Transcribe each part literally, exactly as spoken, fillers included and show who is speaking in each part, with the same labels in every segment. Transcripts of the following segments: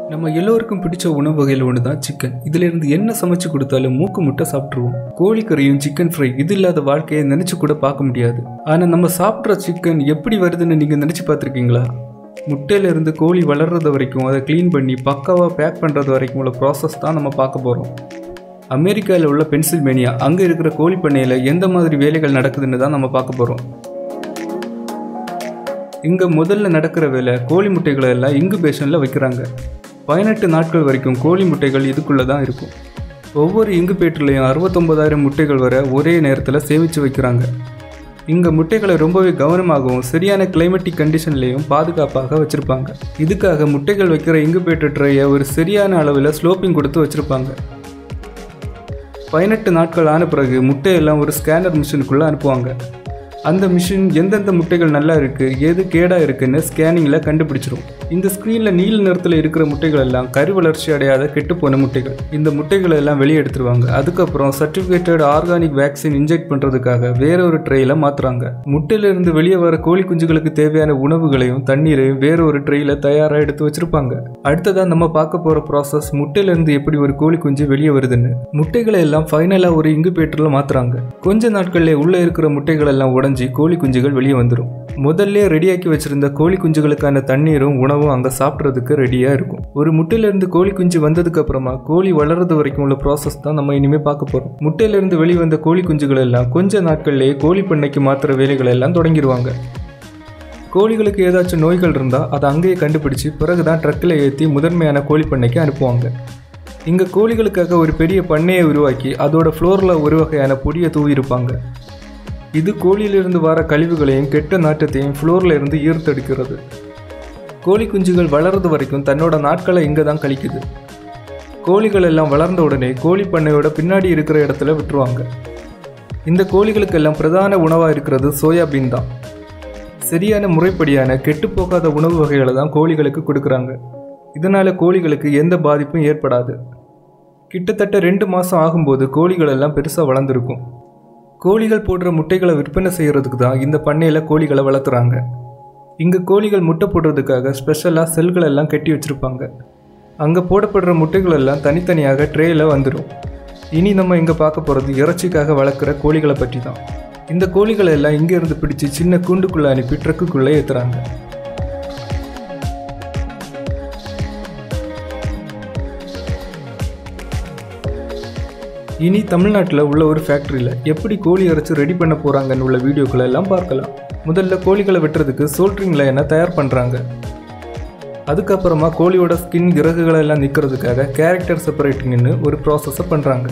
Speaker 1: நம்ம எல்லோருக்கும் பிடிச்ச உணவு வகையில் ஒன்று தான் சிக்கன். இதுல இருந்து என்ன சமைச்சு கொடுத்தாலும் மூக்கு முட்டை சாப்பிட்ருவோம். கோழிக்கறியும் சிக்கன் ஃப்ரை இது இல்லாத வாழ்க்கையை நினைச்சு கூட பார்க்க முடியாது. ஆனா நம்ம சாப்பிட்ற சிக்கன் எப்படி வருதுன்னு நீங்க நினைச்சு பார்த்துருக்கீங்களா? முட்டையில இருந்து கோழி வளர்றது வரைக்கும் அதை க்ளீன் பண்ணி பக்காவா பேக் பண்றது வரைக்கும் உள்ள ப்ராசஸ் தான் நம்ம பார்க்க போறோம். அமெரிக்காவில் உள்ள பென்சில்வேனியா அங்க இருக்கிற கோழி பண்ணையில எந்த மாதிரி வேலைகள் நடக்குதுன்னு தான் நம்ம பார்க்க போறோம். இங்க முதல்ல நடக்கிற வேலை கோழி முட்டைகளை எல்லாம் இன்குபேஷன்ல வைக்கிறாங்க. பதினெட்டு நாட்கள் வரைக்கும் கோழி முட்டைகள் இதுக்குள்ளே தான் இருக்கும். ஒவ்வொரு இங்குபேட்டர்லையும் அறுபத்தொம்பதாயிரம் முட்டைகள் வரை ஒரே நேரத்தில் சேமித்து வைக்கிறாங்க. இங்கே முட்டைகளை ரொம்பவே கவனமாகவும் சரியான கிளைமேட்டிக் கண்டிஷன்லேயும் பாதுகாப்பாக வச்சுருப்பாங்க. இதுக்காக முட்டைகள் வைக்கிற இங்குபேட்டர் ட்ரையை ஒரு சரியான அளவில் ஸ்லோப்பிங் கொடுத்து வச்சுருப்பாங்க. பதினெட்டு நாட்கள் ஆன பிறகு முட்டையெல்லாம் ஒரு ஸ்கேனர் மிஷினுக்குள்ளே அனுப்புவாங்க. அந்த மிஷின் எந்தெந்த முட்டைகள் நல்லா இருக்குது எது கேடாக இருக்குன்னு ஸ்கேனிங்கில் கண்டுபிடிச்சிரும். இந்த ஸ்க்ரீனில் நீல நிறத்தில் இருக்கிற முட்டைகள் எல்லாம் கரு வளர்ச்சி அடையாத கெட்டுப்போன முட்டைகள். இந்த முட்டைகளை எல்லாம் வெளியே எடுத்துருவாங்க. அதுக்கப்புறம் சர்டிஃபிகேட்டட் ஆர்கானிக் வேக்சின் இன்ஜெக்ட் பண்ணுறதுக்காக வேற ஒரு ட்ரேயில் மாற்றுறாங்க. முட்டையிலிருந்து வெளியே வர கோழி குஞ்சுகளுக்கு தேவையான உணவுகளையும் தண்ணீரையும் வேற ஒரு ட்ரேயில் தயாராக எடுத்து வச்சிருப்பாங்க. அடுத்ததான் நம்ம பார்க்க போகிற ப்ராசஸ் முட்டையிலிருந்து எப்படி ஒரு கோழி குஞ்சு வெளியே வருதுன்னு. முட்டைகளை எல்லாம் ஃபைனலாக ஒரு இங்குபேட்டரில் மாற்றுறாங்க. கொஞ்ச நாட்களிலே உள்ளே இருக்கிற முட்டைகள் எல்லாம் உடஞ்சி கோழி குஞ்சுகள் வெளியே வந்துடும். முதல்ல ரெடியாக்கி வச்சிருந்த கோழி குஞ்சுகளுக்கான தண்ணீரும் உணவும் அங்க சாப்பிட்றதுக்கு ரெடியா இருக்கும். ஒரு முட்டையில இருந்து கோழி குஞ்சு வந்ததுக்கு அப்புறமா கோழி வளர்றது வரைக்கும் உள்ள ப்ராசஸ் தான் நம்ம இனிமே பார்க்க போறோம். முட்டையில இருந்து வெளிவந்த கோழி குஞ்சுகள் எல்லாம் கொஞ்ச நாட்கள்லேயே கோழி பண்ணைக்கு மாத்திர வேலைகளை எல்லாம் தொடங்கிடுவாங்க. கோழிகளுக்கு ஏதாச்சும் நோய்கள் இருந்தா அதை அங்கேயே கண்டுபிடிச்சு பிறகுதான் ட்ரக்கில் ஏற்றி முதன்மையான கோழி பண்ணைக்கு அனுப்புவாங்க. இங்க கோழிகளுக்காக ஒரு பெரிய பண்ணையை உருவாக்கி அதோட ஃப்ளோர்ல ஒரு வகையான பொடியை தூவிருப்பாங்க. இது கோழியிலிருந்து வர கழிவுகளையும் கெட்ட நாட்டத்தையும் ஃப்ளோரில் இருந்து ஈர்த்தெடுக்கிறது. கோழி குஞ்சுகள் வளர்றது வரைக்கும் தன்னோட நாட்களை இங்கே தான் கழிக்குது. கோழிகள் எல்லாம் வளர்ந்த உடனே கோழி பண்ணையோட பின்னாடி இருக்கிற இடத்துல விட்டுருவாங்க. இந்த கோழிகளுக்கெல்லாம் பிரதான உணவாக இருக்கிறது சோயாபீன் தான். சரியான முறைப்படியான கெட்டு போகாத உணவு வகைகளை தான் கோழிகளுக்கு கொடுக்குறாங்க. இதனால கோழிகளுக்கு எந்த பாதிப்பும் ஏற்படாது. கிட்டத்தட்ட ரெண்டு மாதம் ஆகும்போது கோழிகள் எல்லாம் பெருசாக வளர்ந்துருக்கும். கோழிகள் போடுற முட்டைகளை விற்பனை செய்கிறதுக்கு தான் இந்த பண்ணையில் கோழிகளை வளர்த்துறாங்க. இங்கே கோழிகள் முட்டை போடுறதுக்காக ஸ்பெஷலாக செல்கள் எல்லாம் கட்டி வச்சுருப்பாங்க. அங்கே போடப்படுற முட்டைகள் எல்லாம் தனித்தனியாக ட்ரேயில் வந்துடும். இனி நம்ம இங்கே பார்க்க போகிறது இறைச்சிக்காக வளர்க்குற கோழிகளை பற்றி தான். இந்த கோழிகளை எல்லாம் இங்கேருந்து பிடிச்சி சின்ன கூண்டுக்குள்ளே அனுப்பி ட்ரக்குக்குள்ளே ஏற்றுறாங்க. இனி தமிழ்நாட்டில் உள்ள ஒரு ஃபேக்ட்ரியில் எப்படி கோழி இறைச்சி ரெடி பண்ண போகிறாங்கன்னு உள்ள வீடியோக்களை எல்லாம் பார்க்கலாம். முதல்ல கோழிகளை வெட்டுறதுக்கு சோல்ட்ரிங் லைனை தயார் பண்ணுறாங்க. அதுக்கப்புறமா கோழியோட ஸ்கின் இறகுகளை எல்லாம் நிற்கிறதுக்காக கேரக்டர் செப்பரேட்டிங்னு ஒரு ப்ராசஸை பண்ணுறாங்க.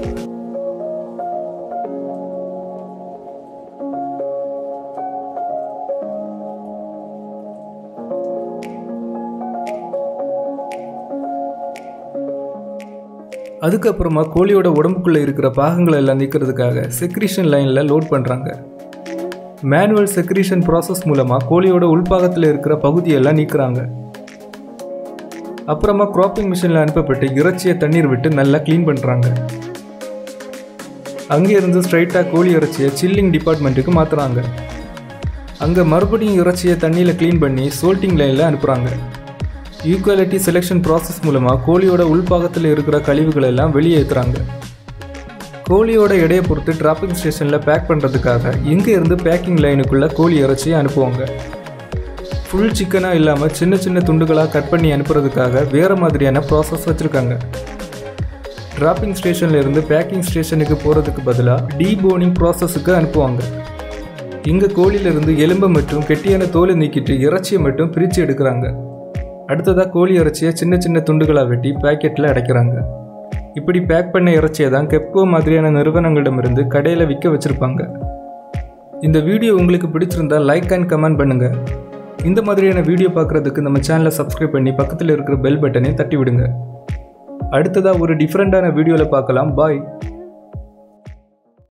Speaker 1: அதுக்கப்புறமா கோழியோட உடம்புக்குள்ளே இருக்கிற பாகங்களை எல்லாம் நீக்கிறதுக்காக செக்ரீஷன் லைனில் லோட் பண்ணுறாங்க. மேனுவல் செக்ரீஷன் ப்ராசஸ் மூலமாக கோழியோட உள்பாகத்தில் இருக்கிற பகுதியெல்லாம் நீக்கிறாங்க. அப்புறமா க்ராப்பிங் மிஷினில் அனுப்பப்பட்டு இறைச்சியை தண்ணீர் விட்டு நல்லா க்ளீன் பண்ணுறாங்க. அங்கேருந்து ஸ்ட்ரைட்டாக கோழி இறைச்சியை சில்லிங் டிபார்ட்மெண்ட்டுக்கு மாற்றுறாங்க. அங்கே மறுபடியும் இறைச்சியை தண்ணியில் க்ளீன் பண்ணி சோல்ட்டிங் லைனில் அனுப்புகிறாங்க. ஈக்குவாலிட்டி செலெக்ஷன் ப்ராசஸ் மூலமாக கோழியோட உள்பாகத்தில் இருக்கிற கழிவுகளை எல்லாம் வெளியேற்றுறாங்க. கோழியோட எடையை பொறுத்து டிராப்பிங் ஸ்டேஷனில் பேக் பண்ணுறதுக்காக இங்கே இருந்து பேக்கிங் லைனுக்குள்ளே கோழி இறைச்சியை அனுப்புவாங்க. ஃபுல் சிக்கனாக இல்லாமல் சின்ன சின்ன துண்டுகளாக கட் பண்ணி அனுப்புறதுக்காக வேறு மாதிரியான ப்ராசஸ் வச்சுருக்காங்க. டிராப்பிங் ஸ்டேஷனில் இருந்து பேக்கிங் ஸ்டேஷனுக்கு போகிறதுக்கு பதிலாக டீபோனிங் ப்ராசஸுக்கு அனுப்புவாங்க. இங்கே கோழியிலிருந்து எலும்பை மற்றும் கெட்டியான தோலை நீக்கிட்டு இறைச்சியை மட்டும் பிரித்து எடுக்கிறாங்க. அடுத்ததாக கோழி இறைச்சியை சின்ன சின்ன துண்டுகளாக வெட்டி பேக்கெட்டில் அடைக்கிறாங்க. இப்படி பேக் பண்ண இறைச்சியை தான் கெப்போ மாதிரியான நிறுவனங்களிடமிருந்து கடையில் விற்க வச்சுருப்பாங்க. இந்த வீடியோ உங்களுக்கு பிடிச்சிருந்தா லைக் அண்ட் கமெண்ட் பண்ணுங்கள். இந்த மாதிரியான வீடியோ பார்க்குறதுக்கு நம்ம சேனலை சப்ஸ்கிரைப் பண்ணி பக்கத்தில் இருக்கிற பெல் பட்டனை தட்டி விடுங்க. அடுத்ததாக ஒரு டிஃப்ரெண்ட்டான வீடியோவில் பார்க்கலாம். பாய்.